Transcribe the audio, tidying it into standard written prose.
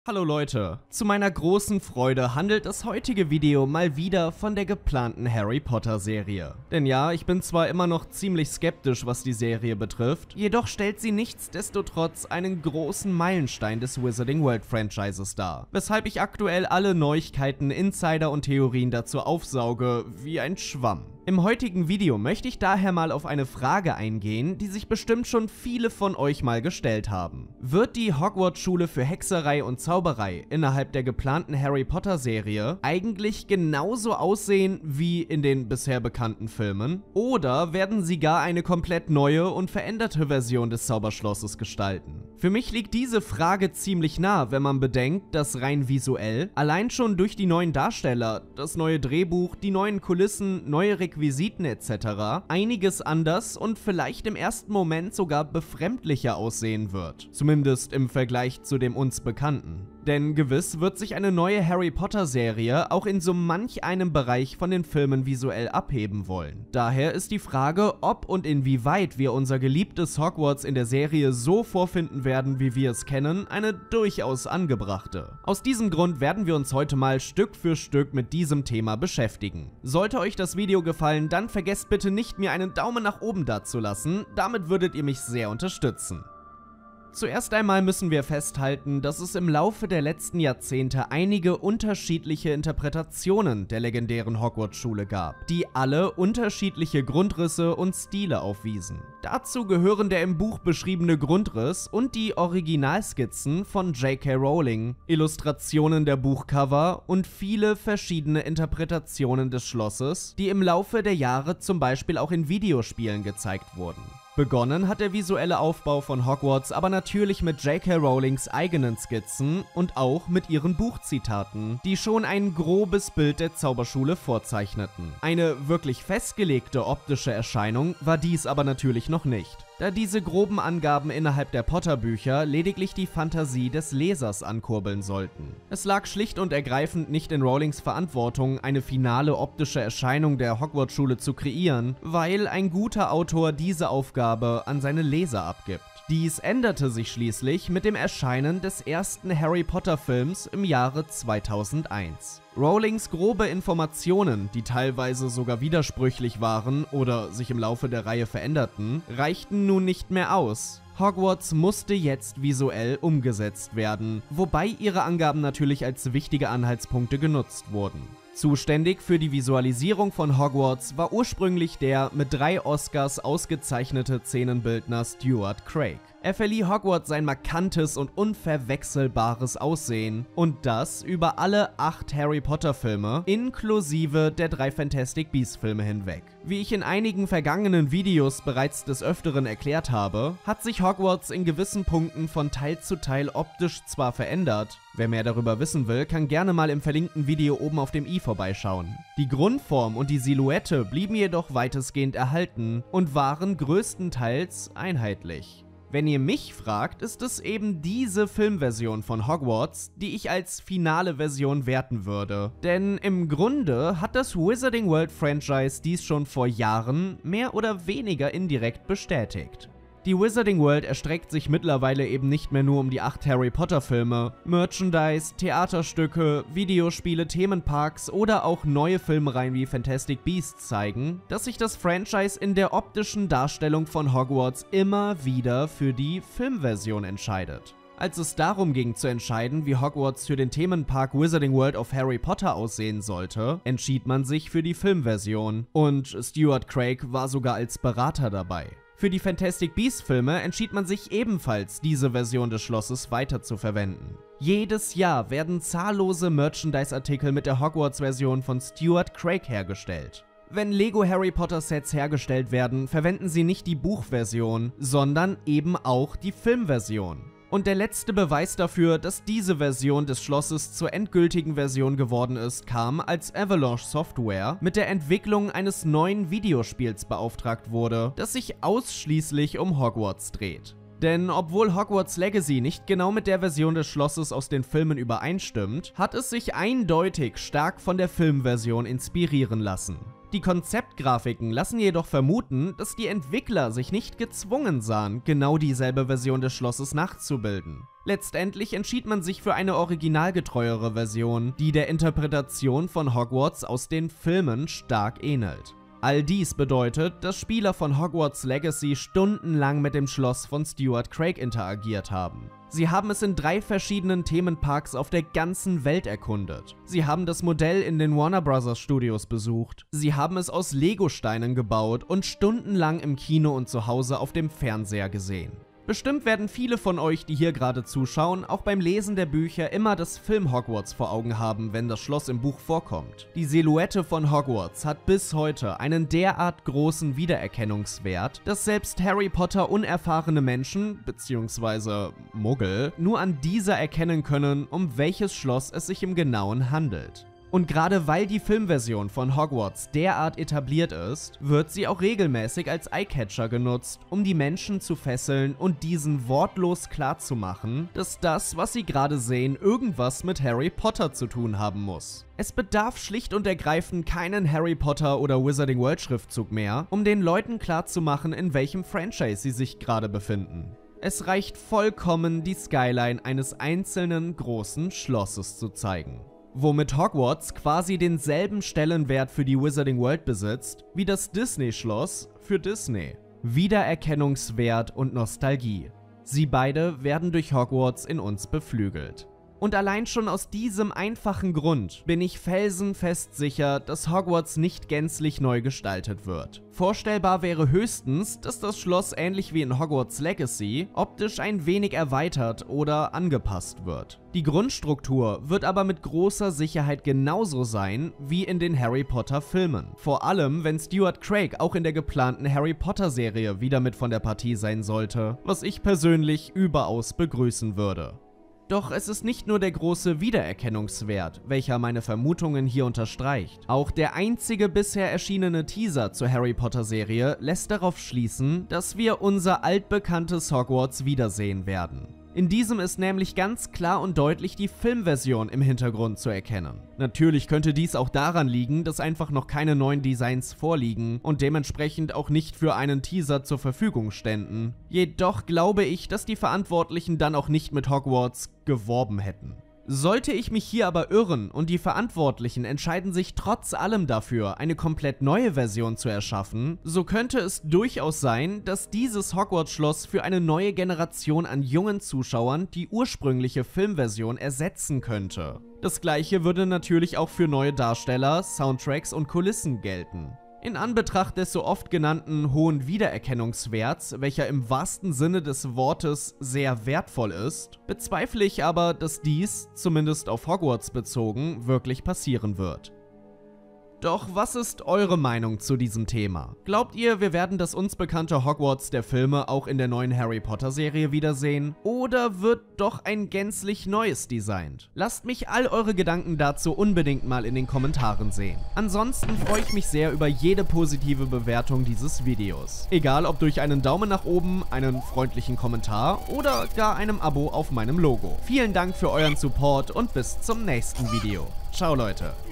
Hallo Leute, zu meiner großen Freude handelt das heutige Video mal wieder von der geplanten Harry Potter Serie. Denn ja, ich bin zwar immer noch ziemlich skeptisch, was die Serie betrifft, jedoch stellt sie nichtsdestotrotz einen großen Meilenstein des Wizarding World Franchises dar, weshalb ich aktuell alle Neuigkeiten, Insider und Theorien dazu aufsauge wie ein Schwamm. Im heutigen Video möchte ich daher mal auf eine Frage eingehen, die sich bestimmt schon viele von euch mal gestellt haben. Wird die Hogwarts-Schule für Hexerei und Zauberei innerhalb der geplanten Harry Potter-Serie eigentlich genauso aussehen wie in den bisher bekannten Filmen? Oder werden sie gar eine komplett neue und veränderte Version des Zauberschlosses gestalten? Für mich liegt diese Frage ziemlich nah, wenn man bedenkt, dass rein visuell, allein schon durch die neuen Darsteller, das neue Drehbuch, die neuen Kulissen, neue Requisiten etc. einiges anders und vielleicht im ersten Moment sogar befremdlicher aussehen wird. Zumindest im Vergleich zu dem uns Bekannten. Denn gewiss wird sich eine neue Harry Potter Serie auch in so manch einem Bereich von den Filmen visuell abheben wollen. Daher ist die Frage, ob und inwieweit wir unser geliebtes Hogwarts in der Serie so vorfinden werden, wie wir es kennen, eine durchaus angebrachte. Aus diesem Grund werden wir uns heute mal Stück für Stück mit diesem Thema beschäftigen. Sollte euch das Video gefallen, dann vergesst bitte nicht, mir einen Daumen nach oben dazulassen, damit würdet ihr mich sehr unterstützen. Zuerst einmal müssen wir festhalten, dass es im Laufe der letzten Jahrzehnte einige unterschiedliche Interpretationen der legendären Hogwarts-Schule gab, die alle unterschiedliche Grundrisse und Stile aufwiesen. Dazu gehören der im Buch beschriebene Grundriss und die Originalskizzen von J.K. Rowling, Illustrationen der Buchcover und viele verschiedene Interpretationen des Schlosses, die im Laufe der Jahre zum Beispiel auch in Videospielen gezeigt wurden. Begonnen hat der visuelle Aufbau von Hogwarts aber natürlich mit J.K. Rowlings eigenen Skizzen und auch mit ihren Buchzitaten, die schon ein grobes Bild der Zauberschule vorzeichneten. Eine wirklich festgelegte optische Erscheinung war dies aber natürlich noch nicht, da diese groben Angaben innerhalb der Potter-Bücher lediglich die Fantasie des Lesers ankurbeln sollten. Es lag schlicht und ergreifend nicht in Rowlings Verantwortung, eine finale optische Erscheinung der Hogwarts-Schule zu kreieren, weil ein guter Autor diese Aufgabe an seine Leser abgibt. Dies änderte sich schließlich mit dem Erscheinen des ersten Harry Potter Films im Jahre 2001. Rowlings grobe Informationen, die teilweise sogar widersprüchlich waren oder sich im Laufe der Reihe veränderten, reichten nun nicht mehr aus. Hogwarts musste jetzt visuell umgesetzt werden, wobei ihre Angaben natürlich als wichtige Anhaltspunkte genutzt wurden. Zuständig für die Visualisierung von Hogwarts war ursprünglich der mit 3 Oscars ausgezeichnete Szenenbildner Stuart Craig. Er verlieh Hogwarts sein markantes und unverwechselbares Aussehen und das über alle 8 Harry Potter Filme inklusive der 3 Fantastic Beasts Filme hinweg. Wie ich in einigen vergangenen Videos bereits des Öfteren erklärt habe, hat sich Hogwarts in gewissen Punkten von Teil zu Teil optisch zwar verändert, wer mehr darüber wissen will, kann gerne mal im verlinkten Video oben auf dem i vorbeischauen. Die Grundform und die Silhouette blieben jedoch weitestgehend erhalten und waren größtenteils einheitlich. Wenn ihr mich fragt, ist es eben diese Filmversion von Hogwarts, die ich als finale Version werten würde. Denn im Grunde hat das Wizarding World Franchise dies schon vor Jahren mehr oder weniger indirekt bestätigt. Die Wizarding World erstreckt sich mittlerweile eben nicht mehr nur um die 8 Harry Potter Filme. Merchandise, Theaterstücke, Videospiele, Themenparks oder auch neue Filmreihen wie Fantastic Beasts zeigen, dass sich das Franchise in der optischen Darstellung von Hogwarts immer wieder für die Filmversion entscheidet. Als es darum ging zu entscheiden, wie Hogwarts für den Themenpark Wizarding World of Harry Potter aussehen sollte, entschied man sich für die Filmversion und Stuart Craig war sogar als Berater dabei. Für die Fantastic Beasts Filme entschied man sich ebenfalls, diese Version des Schlosses weiter zu verwenden. Jedes Jahr werden zahllose Merchandise-Artikel mit der Hogwarts-Version von Stuart Craig hergestellt. Wenn Lego Harry Potter Sets hergestellt werden, verwenden sie nicht die Buchversion, sondern eben auch die Filmversion. Und der letzte Beweis dafür, dass diese Version des Schlosses zur endgültigen Version geworden ist, kam, als Avalanche Software mit der Entwicklung eines neuen Videospiels beauftragt wurde, das sich ausschließlich um Hogwarts dreht. Denn obwohl Hogwarts Legacy nicht genau mit der Version des Schlosses aus den Filmen übereinstimmt, hat es sich eindeutig stark von der Filmversion inspirieren lassen. Die Konzeptgrafiken lassen jedoch vermuten, dass die Entwickler sich nicht gezwungen sahen, genau dieselbe Version des Schlosses nachzubilden. Letztendlich entschied man sich für eine originalgetreuere Version, die der Interpretation von Hogwarts aus den Filmen stark ähnelt. All dies bedeutet, dass Spieler von Hogwarts Legacy stundenlang mit dem Schloss von Stuart Craig interagiert haben. Sie haben es in 3 verschiedenen Themenparks auf der ganzen Welt erkundet. Sie haben das Modell in den Warner Bros. Studios besucht. Sie haben es aus Lego-Steinen gebaut und stundenlang im Kino und zu Hause auf dem Fernseher gesehen. Bestimmt werden viele von euch, die hier gerade zuschauen, auch beim Lesen der Bücher immer das Film Hogwarts vor Augen haben, wenn das Schloss im Buch vorkommt. Die Silhouette von Hogwarts hat bis heute einen derart großen Wiedererkennungswert, dass selbst Harry Potter unerfahrene Menschen, bzw. Muggel, nur an dieser erkennen können, um welches Schloss es sich im Genauen handelt. Und gerade weil die Filmversion von Hogwarts derart etabliert ist, wird sie auch regelmäßig als Eyecatcher genutzt, um die Menschen zu fesseln und diesen wortlos klarzumachen, dass das, was sie gerade sehen, irgendwas mit Harry Potter zu tun haben muss. Es bedarf schlicht und ergreifend keinen Harry Potter oder Wizarding World Schriftzug mehr, um den Leuten klarzumachen, in welchem Franchise sie sich gerade befinden. Es reicht vollkommen, die Skyline eines einzelnen großen Schlosses zu zeigen. Womit Hogwarts quasi denselben Stellenwert für die Wizarding World besitzt, wie das Disney-Schloss für Disney. Wiedererkennungswert und Nostalgie. Sie beide werden durch Hogwarts in uns beflügelt. Und allein schon aus diesem einfachen Grund bin ich felsenfest sicher, dass Hogwarts nicht gänzlich neu gestaltet wird. Vorstellbar wäre höchstens, dass das Schloss ähnlich wie in Hogwarts Legacy optisch ein wenig erweitert oder angepasst wird. Die Grundstruktur wird aber mit großer Sicherheit genauso sein wie in den Harry Potter Filmen. Vor allem, wenn Stuart Craig auch in der geplanten Harry Potter Serie wieder mit von der Partie sein sollte, was ich persönlich überaus begrüßen würde. Doch es ist nicht nur der große Wiedererkennungswert, welcher meine Vermutungen hier unterstreicht. Auch der einzige bisher erschienene Teaser zur Harry Potter Serie lässt darauf schließen, dass wir unser altbekanntes Hogwarts wiedersehen werden. In diesem ist nämlich ganz klar und deutlich die Filmversion im Hintergrund zu erkennen. Natürlich könnte dies auch daran liegen, dass einfach noch keine neuen Designs vorliegen und dementsprechend auch nicht für einen Teaser zur Verfügung ständen. Jedoch glaube ich, dass die Verantwortlichen dann auch nicht mit Hogwarts geworben hätten. Sollte ich mich hier aber irren und die Verantwortlichen entscheiden sich trotz allem dafür, eine komplett neue Version zu erschaffen, so könnte es durchaus sein, dass dieses Hogwarts-Schloss für eine neue Generation an jungen Zuschauern die ursprüngliche Filmversion ersetzen könnte. Das gleiche würde natürlich auch für neue Darsteller, Soundtracks und Kulissen gelten. In Anbetracht des so oft genannten hohen Wiedererkennungswerts, welcher im wahrsten Sinne des Wortes sehr wertvoll ist, bezweifle ich aber, dass dies, zumindest auf Hogwarts bezogen, wirklich passieren wird. Doch was ist eure Meinung zu diesem Thema? Glaubt ihr, wir werden das uns bekannte Hogwarts der Filme auch in der neuen Harry Potter Serie wiedersehen? Oder wird doch ein gänzlich neues designt? Lasst mich all eure Gedanken dazu unbedingt mal in den Kommentaren sehen. Ansonsten freue ich mich sehr über jede positive Bewertung dieses Videos. Egal ob durch einen Daumen nach oben, einen freundlichen Kommentar oder gar einem Abo auf meinem Logo. Vielen Dank für euren Support und bis zum nächsten Video. Ciao Leute.